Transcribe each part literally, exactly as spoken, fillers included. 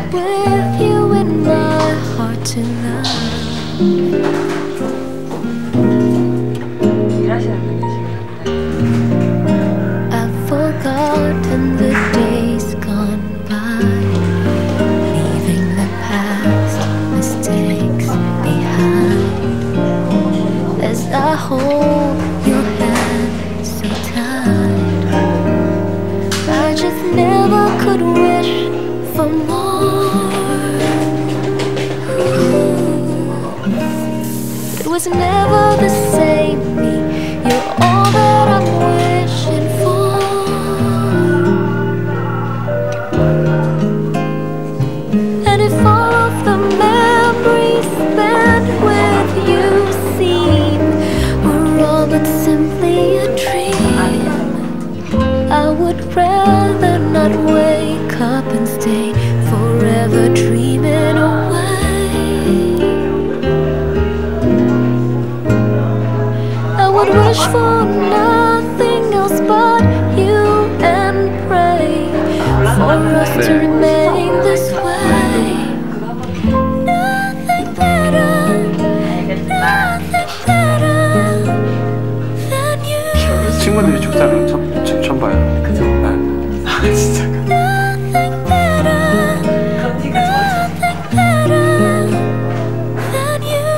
with you in my heart tonight. I've forgotten the days gone by, leaving the past mistakes behind. As I hold your hand so tight, I just never could wish for more. Ooh. It was never the same me. You're all that I'm wishing for. And if all of the memories spent with you seem were all but simply a dream, I would rather not wake up and stay forever dreaming away. I would wish for nothing else but you and pray for us to remain this way. Nothing better, nothing better than you. 친구들이 축사는 처음, 처음 봐요. 그죠? 네. 아 진짜. Nothing better, nothing better than you.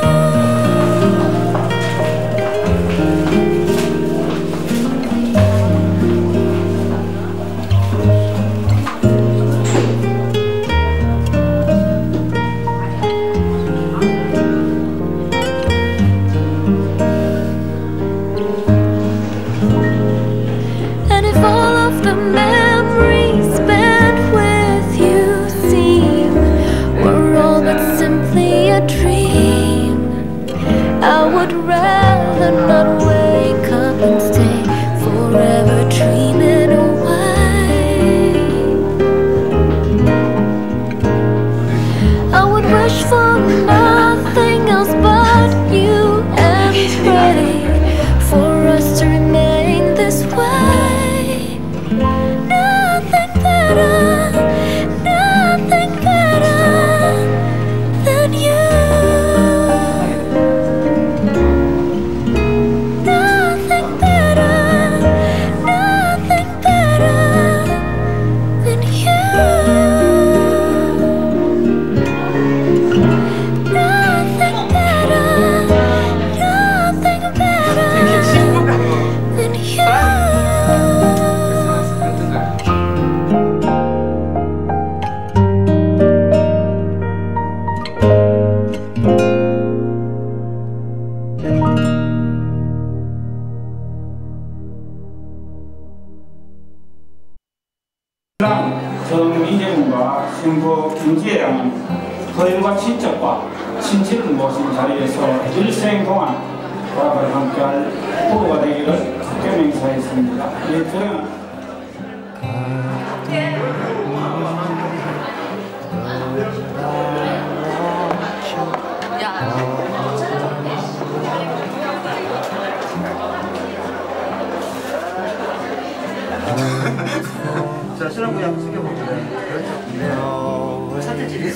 And if all of the memories spent with you seem were all but simply a dream, I would rather not wake up and stay forever dreaming away. I would wish for nothing else but you and pray for us to remain this way. Nothing better, nothing better than you. Nothing better, nothing better than you. Nothing better, nothing better than you. 정미재군과 신부 김지혜 양은 허일과 친척과 친친을 모신 자리에서 일생 동안 과학을 함께할 부부가 되기를 국교 맹세하였습니다. 이 둘은 자, 신랑부 양 숙여볼게요. 그렇죠. 첫째 집이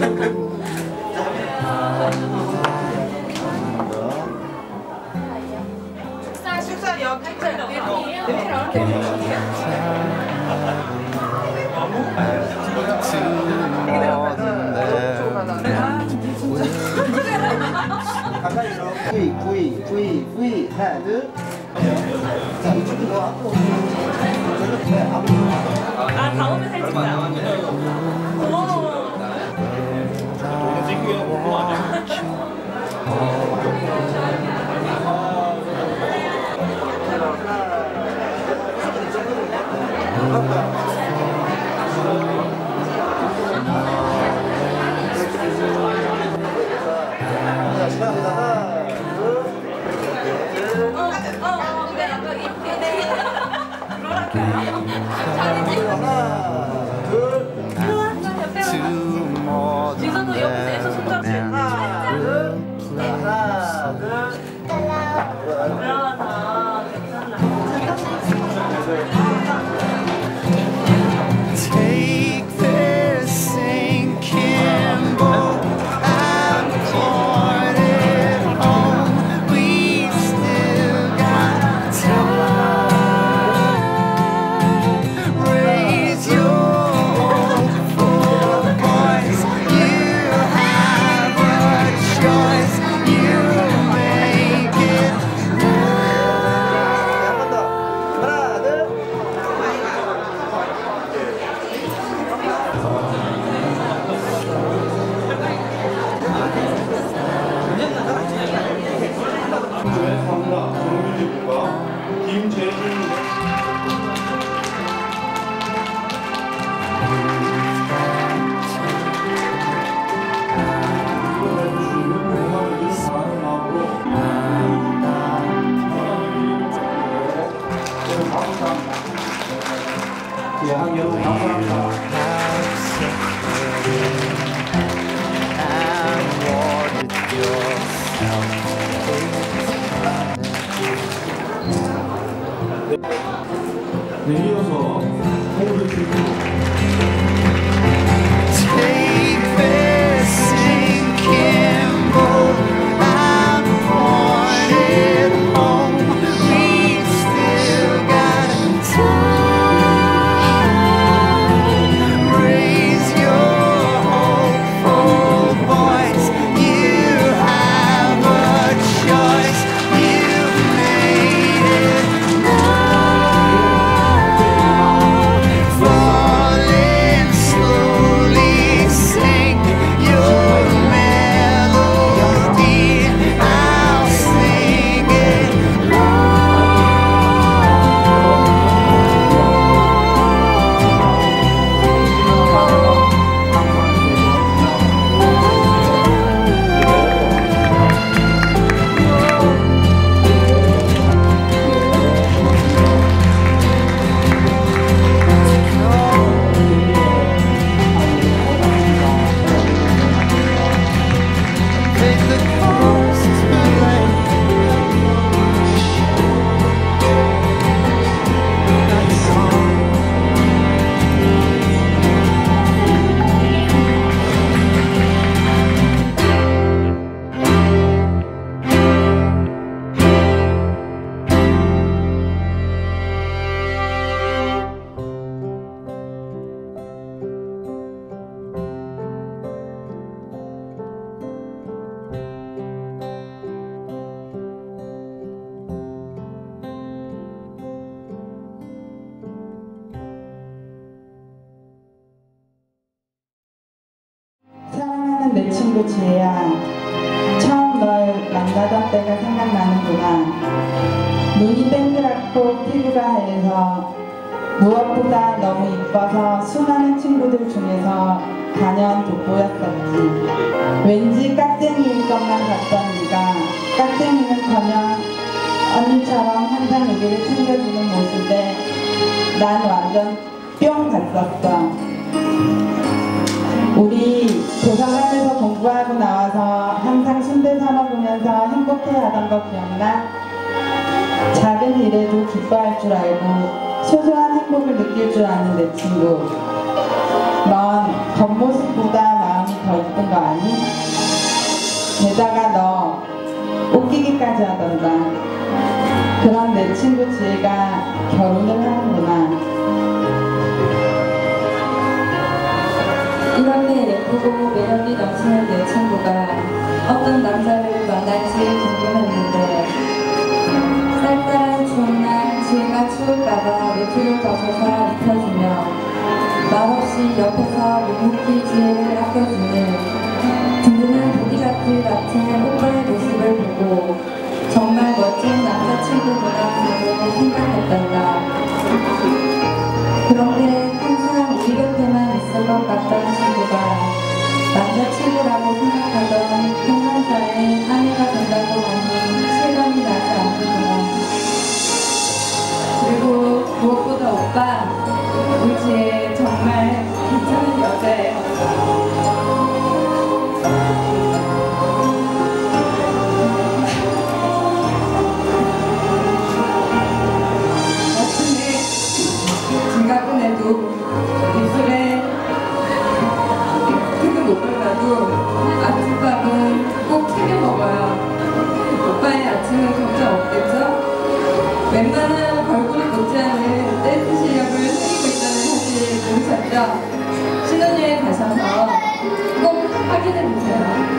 식사 식사 역 할까요? 가까이서 V V V V 하나 둘. 자, 이쪽도 더 앞으로. 저쪽 네 앞으로. 아 다음에 살 찍자. 오. 자, 시작합니다. 하나, 둘. 어어 근데 약간 이렇게 돼. 하나, 둘. 내 친구 지혜야, 처음 널 만나던 때가 생각나는구나. 눈이 동그랗고 피부가 하얘서 무엇보다 너무 이뻐서 수많은 친구들 중에서 단연 돋보였었지. 왠지 깍쟁이일 것만 같던 네가 깍쟁이는커녕 언니처럼 항상 우리를 챙겨주는 모습에 난 완전 뿅 갔었어. 우리 도서관에서 공부하고 나와서 항상 순대 사 먹으면서 행복해하던 거 기억나? 작은 일에도 기뻐할 줄 알고 소소한 행복을 느낄 줄 아는 내 친구. 넌 겉모습보다 마음이 더 이쁜 거 아니? 게다가 너 웃기기까지 하던가. 그런 내 친구 지혜가 결혼을 하는구나. 이런데 예쁘고 매력이 넘치는 내 친구가 어떤 남자를 만날지 궁금했는데 쌀쌀한 추운날 지혜가 추울까봐 외투를 벗어서 입혀주며 말없이 옆에서 묵묵히 지혜를 아껴주는 든든한 보디가드 같은 오빠의 모습을 보고 정말 멋진 남자친구구나 하고 생각했단다. 그런데 항상 우리 곁에만 있을 것 같던 친구가 남자친구라고 생각하던 평상사의 아내가 된다고 하니 실감이 나지 않는구나. 그리고 무엇보다 오빠, 우리 지혜 정말 괜찮은 여자예요. 입술에 크게 못 발라도 아침밥은 꼭 챙겨 먹어요. 오빠의 아침은 걱정 없겠죠? 웬만한 걸그룹 못지않은 댄스 실력을 살리고 있다는 사실 모르셨죠? 신혼여행 가셔서 꼭 확인해보세요.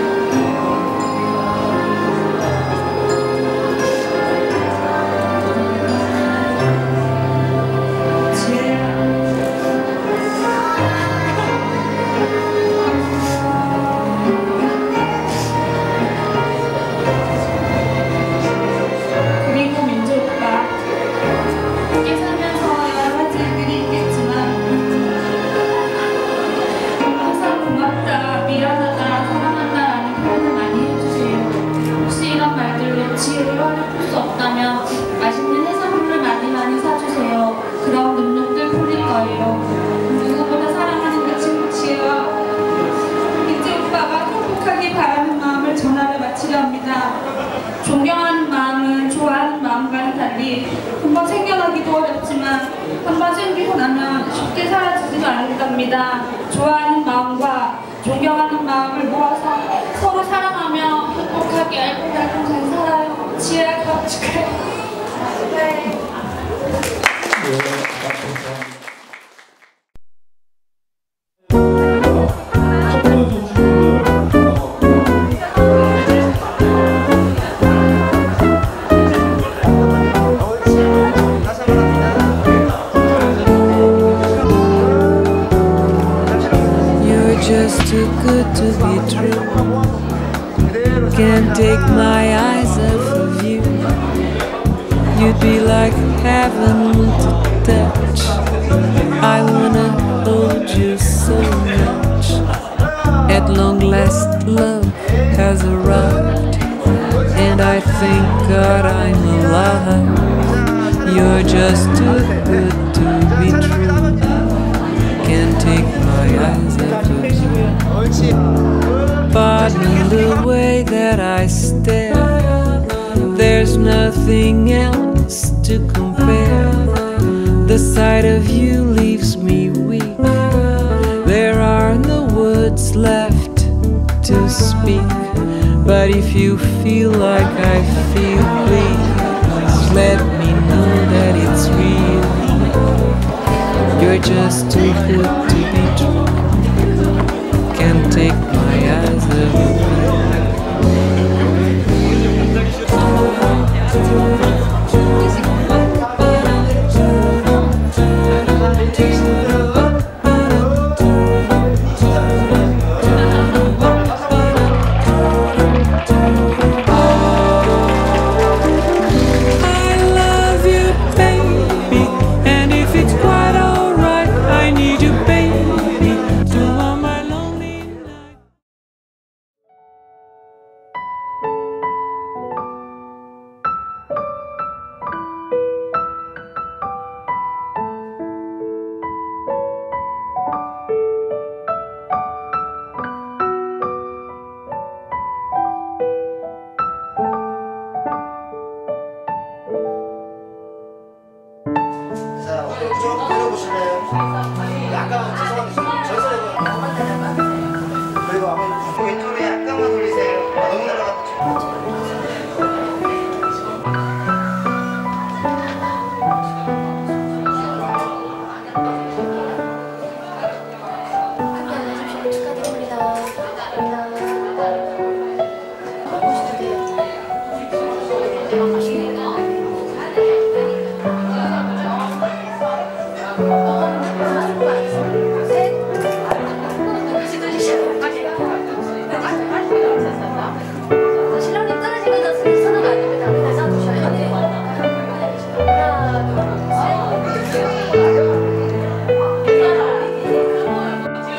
지혜를 풀 수 없다면 맛있는 해산물을 많이 많이 사주세요. 그럼 눈독들 풀릴 거예요. 누구보다 사랑하는 내 친구 지혜와 이제 오빠가 행복하길 바라는 마음을 전하려 마치려 합니다. 존경하는 마음은 좋아하는 마음과는 달리 한번 생겨나기도 어렵지만 한번 생기고 나면 쉽게 사라지지도 않는답니다. 좋아하는 마음과 존경하는 마음을 모아서 서로 사랑하며 행복하게 알콩달콩 잘 살아요. 지혜가 축하해. 네. Just too good to be true. Can't take my eyes off of you. You'd be like heaven to touch. I wanna hold you so much. At long last, love has arrived, and I thank God I'm alive. You're just too good to be true. Can't take my eyes off of you. Pardon the way that I stare. There's nothing else to compare. The sight of you leaves me weak. There are no words left to speak. But if you feel like I feel, please let me know that it's real. You're just too good to be true. Can't take my eyes off of you.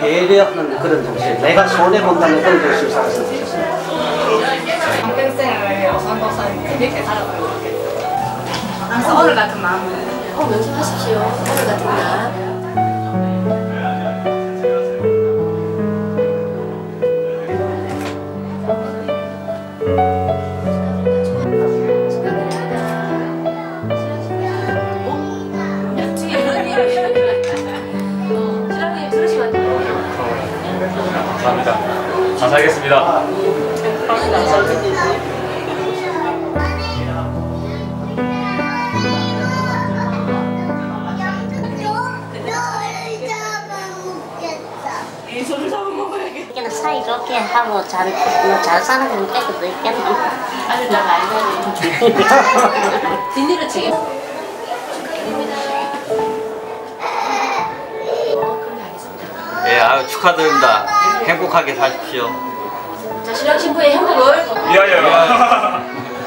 배려하는 그런 정신, 내가 손해본다는 그런 정신을 살았으면 좋겠어요. 평생을 어선도선 재밌게 살아가는 것 같아요. 항상 오늘 같은 마음을. 어, 명심하십시오. 오늘 같은 날. 감사합니다. 잘 살겠습니다. 이렇게 사이 좋게 하고 잘, 잘 사는 건 깨끗도 있겠네. 아주 나 말고. 뒷일을 책임. 예, 아유 축하드립니다. 행복하게 사십시오. 자, 신랑 신부의 행복을 위하여.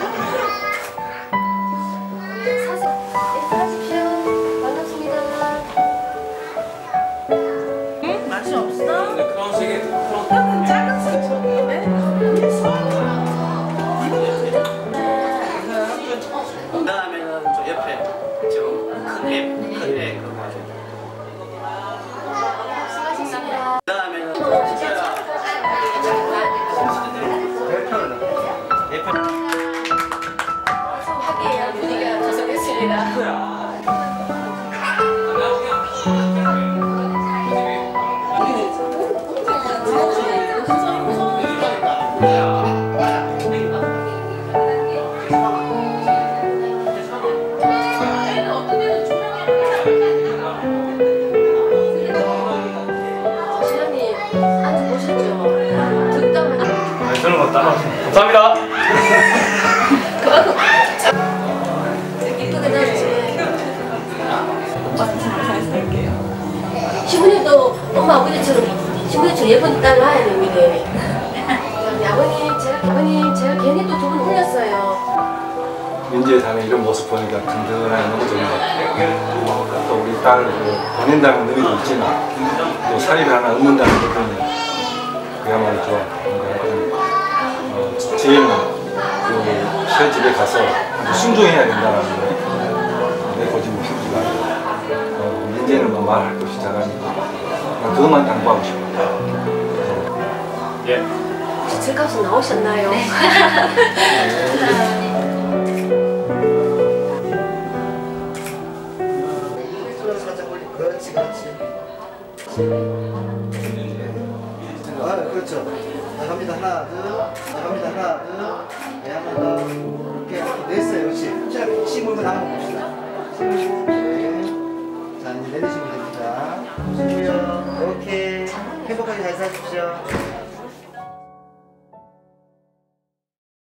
맛이 없어? 그다음에는 저 옆에 저큰 애, 큰 애 그거 가지고. 그다음에는 소하게 분위기가 조성했습니다. 저는 뭐 따로 감사합니다. 이쁘게 넣었지. 시부님도 엄마 아버지처럼 시부님처럼 예쁜 딸을 낳아야 됩니다. 아버님, 제가 아버님 제가 괜히 또 두 분 흘렸어요. 민지에 사는 이런 모습 보니까 든든하게 너무 좋은 것 같아요. 또 우리 딸을 보낸다는 의미도 있지만 또 사리를 하나 얻는다는 것은 그야말로 좋아. 어, 제일은 그 시집에 가서 순종해야 된다는 거. 내 고집을 피우지 말고 어, 민지는 뭐 말할 것이 잘하니까 그냥 그것만 당부하고 싶어요. 예. 집값은 나오셨나요? 네. 그렇지, 그렇지. 아, 그렇죠. 나갑니다. 하나, 둘. 나갑니다. 하나, 둘. 네, 한 번 더. 이렇게 냈어요. 그렇지. 자, 시 물고 나가면 봅시다. 시 물고. 네. 자, 이제 내리시면 됩니다. 보시고요. 오케이. 행복하게 잘 사십시오.